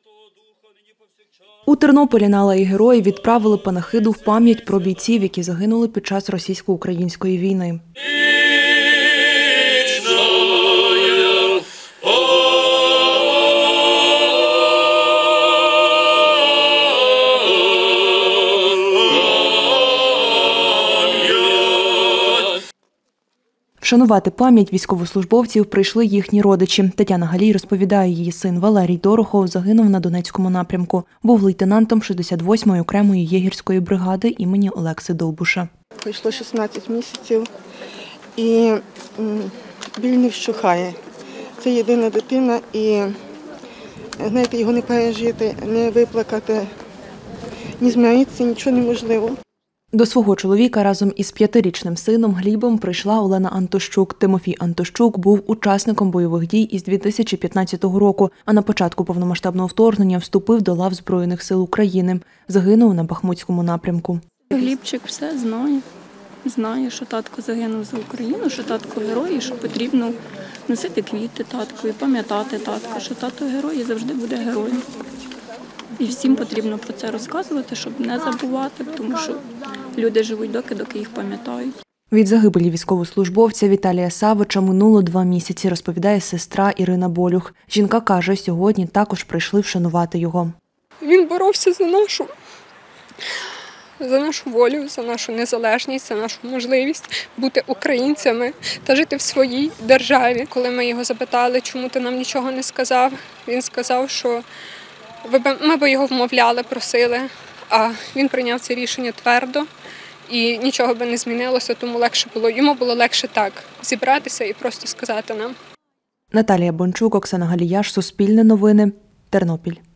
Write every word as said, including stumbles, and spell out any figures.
У Тернополі на Алеї Героїв відправили панахиду в пам'ять про бійців, які загинули під час російсько-української війни. Вшанувати пам'ять військовослужбовців прийшли їхні родичі. Тетяна Галій розповідає, її син Валерій Дорохов загинув на Донецькому напрямку. Був лейтенантом шістдесят восьмої окремої єгерської бригади імені Олекси Довбуша. Пройшло шістнадцять місяців і біль не вщухає. Це єдина дитина і, знаєте, його не пережити, не виплакати, ні змиритися, нічого неможливо. До свого чоловіка разом із п'ятирічним сином Глібом прийшла Олена Антощук. Тимофій Антощук був учасником бойових дій із дві тисячі п'ятнадцятого року, а на початку повномасштабного вторгнення вступив до лав Збройних сил України. Загинув на Бахмутському напрямку. Глібчик все знає. Знає, що татко загинув за Україну, що татко герой, і що потрібно носити квіти таткові, пам'ятати татка, що тато герой і завжди буде героєм. І всім потрібно про це розказувати, щоб не забувати, тому що люди живуть доки, доки їх пам'ятають. Від загибелі військовослужбовця Віталія Савича минуло два місяці, розповідає сестра Ірина Болюх. Жінка каже, сьогодні також прийшли вшанувати його. Він боровся за нашу, за нашу волю, за нашу незалежність, за нашу можливість бути українцями та жити в своїй державі. Коли ми його запитали, чому ти нам нічого не сказав, він сказав, що ми б його вмовляли, просили, а він прийняв це рішення твердо і нічого би не змінилося, тому легше було. Йому було легше так зібратися і просто сказати нам. Наталія Бончук, Оксана Галіяш, Суспільне новини, Тернопіль.